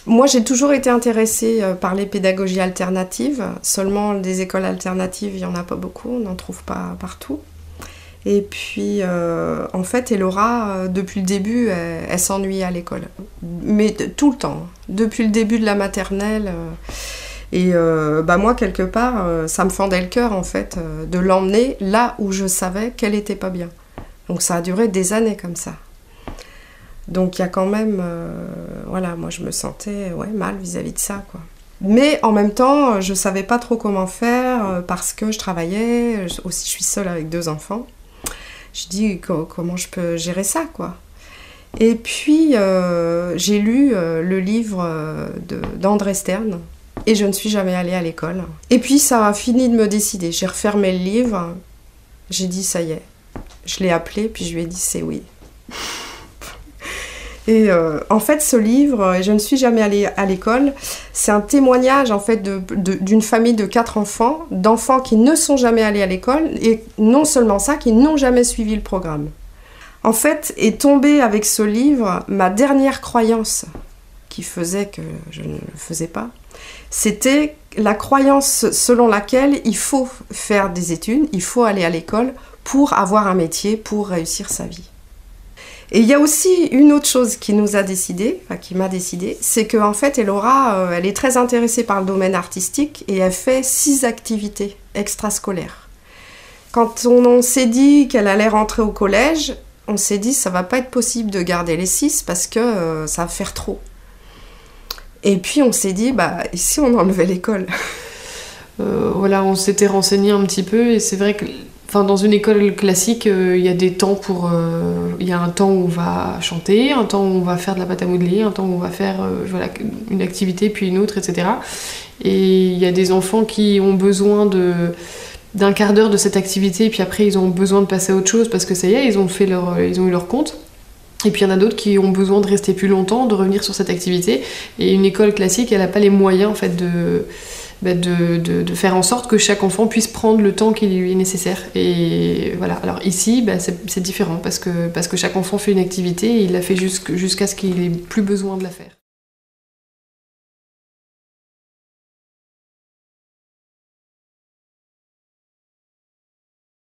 Moi, j'ai toujours été intéressée par les pédagogies alternatives. Seulement, des écoles alternatives, il n'y en a pas beaucoup, on n'en trouve pas partout. Et puis, en fait, Elora, depuis le début, elle s'ennuyait à l'école. Mais tout le temps, depuis le début de la maternelle. Moi, quelque part, ça me fendait le cœur, en fait, de l'emmener là où je savais qu'elle n'était pas bien. Donc, ça a duré des années comme ça. Donc il y a quand même, moi je me sentais mal vis-à-vis de ça, quoi. Mais en même temps, je savais pas trop comment faire parce que je travaillais, aussi je suis seule avec 2 enfants. Je dis comment je peux gérer ça, quoi. Et puis j'ai lu le livre d'André Stern et je ne suis jamais allée à l'école. Et puis ça a fini de me décider. J'ai refermé le livre, j'ai dit ça y est. Je l'ai appelé puis je lui ai dit c'est oui. Et en fait, ce livre, « Je ne suis jamais allée à l'école », c'est un témoignage en fait d'une famille de 4 enfants, d'enfants qui ne sont jamais allés à l'école, et non seulement ça, qui n'ont jamais suivi le programme. En fait, est tombée avec ce livre ma dernière croyance qui faisait que je ne le faisais pas. C'était la croyance selon laquelle il faut faire des études, il faut aller à l'école pour avoir un métier, pour réussir sa vie. Et il y a aussi une autre chose qui m'a décidé, c'est qu'en fait, Elora, elle est très intéressée par le domaine artistique et elle fait 6 activités extrascolaires. Quand on s'est dit qu'elle allait rentrer au collège, on s'est dit ça va pas être possible de garder les 6 parce que ça va faire trop. Et puis on s'est dit, et si on enlevait l'école? On s'était renseigné un petit peu et c'est vrai que dans une école classique, il y a des temps il y a un temps où on va chanter, un temps où on va faire de la pâte à modeler, un temps où on va faire une activité puis une autre, etc. Et il y a des enfants qui ont besoin d'un quart d'heure de cette activité et puis après ils ont besoin de passer à autre chose parce que ça y est, ils ont eu leur compte. Et puis il y en a d'autres qui ont besoin de rester plus longtemps, de revenir sur cette activité. Et une école classique, elle n'a pas les moyens en fait de faire en sorte que chaque enfant puisse prendre le temps qui lui est nécessaire. Et voilà. Alors ici, c'est différent parce que chaque enfant fait une activité et il la fait jusqu'à ce qu'il ait plus besoin de la faire.